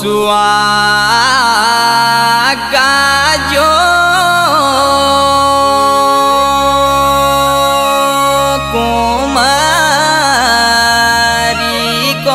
सुआगा जो कुमारी को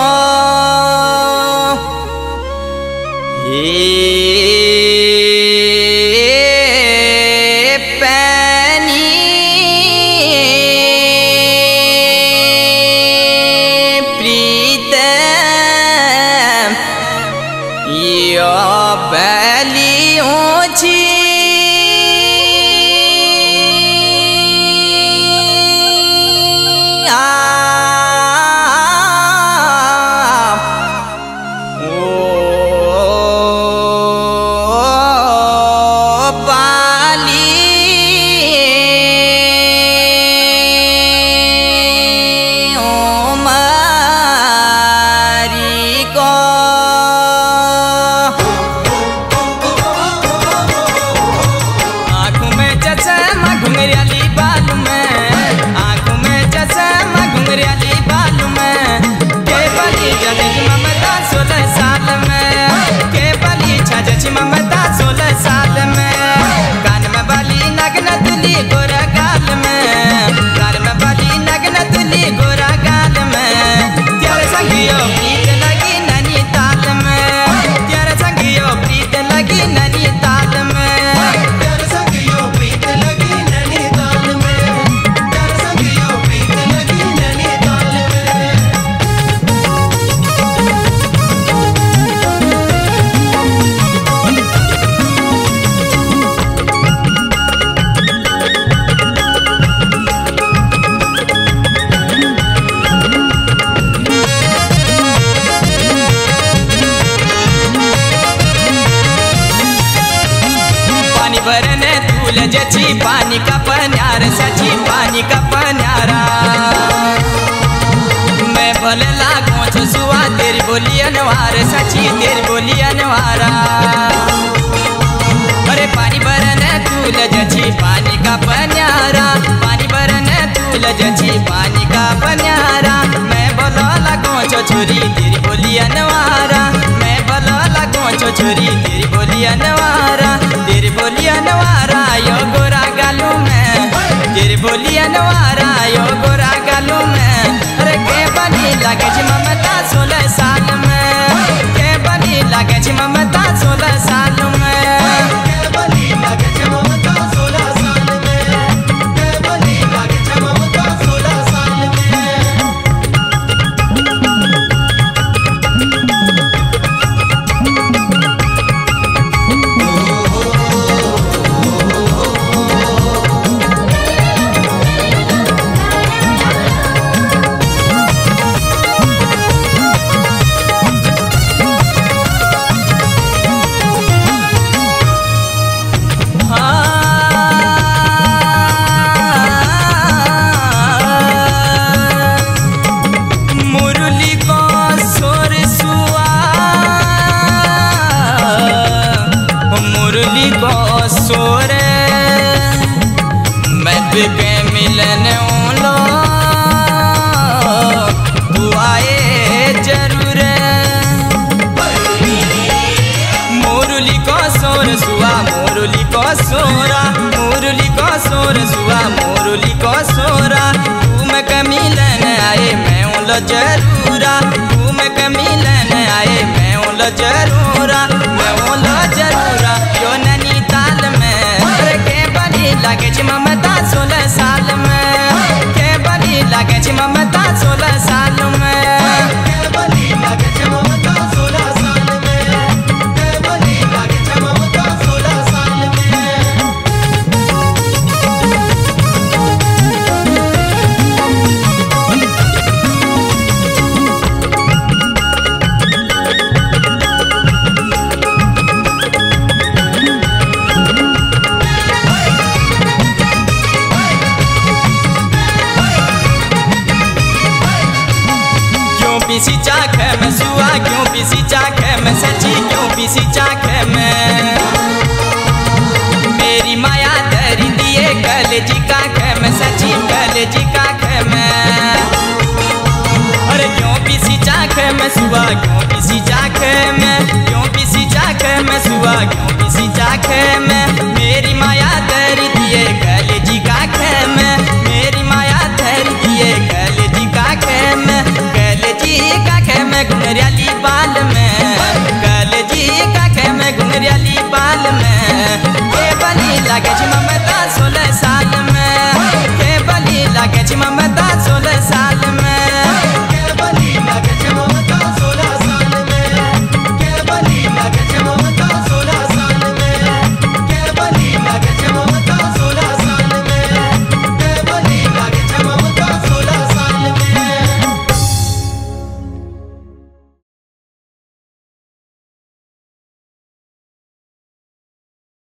ममता 16 साल में कान में बाली नग्न तुली गोरा गाल में कान में बाली नग्न तुली गोरा गाल में तेरे संगियो प्रीत लगी नैनी ताल में तेरे संगियो प्रीत लगी नैनी ताल में तेरे संगियो प्रीत लगी नैनी ताल में तेरे संगियो प्रीत लगी नैनी ताल जची पानी का पन्यार सची पानी का पन्यारा मैं भले लागो छुआ तेरी बोली अनवार सची तेरी बोली अनवारा अरे पानी भरन तूल जची पानी का पन्यारा पानी भरन तूल जची पानी का पन्यारा मैं भलो लागो छोरी तेरी बोली अनवारा मैं भलो लागो छोरी तेरी बोली अनवारा तेरी बोली अनवारा यो गोरा गालू में तेरी बोली अनवारा यो गोरा गालू में अरे के बनी लागे जी ममता 16 साल में के बनी लागे जी ममता 16 साल में के बनी लागे जी ममता 16 साल में के बनी लागे जी ममता 16 साल में के मिलन लो तू आए जरूर मुरली को सोर सुआ मुरली को सोरा मुरली को सोर सुआ मुरली को सोरा तू मैं के मिलन आए मैं लो जरूरा तू मैं के मिलन आए मैं लो जरूरा मैं लो जरूरा यो नैनी ताल में के बनी लागे जी ममता 16 साल में के बनी लागे जी ममता 16 साल में के बनी लागे जी ममता 16 साल में के बनी लागे जी ममता 16 साल में पीसी चाखे में सुआ क्यों पीसी चाखे में सची क्यों पीसी चाखे में मेरी माया धरी दिए कलेजी काखे में सची कलेजी काखे में अरे क्यों पीसी चाखे में सुआ क्यों पीसी चाखे में क्यों चाखे में सुआ क्यों किसी चाखे में मेरी माया धर दिए कल जी का खे में मेरी माया धर दिए कल जी का खे में कल जी का खे में घुंघरियाली बाल में कल जी का खे में घुंघरियाली बाल में ये बनी लगे जी ममता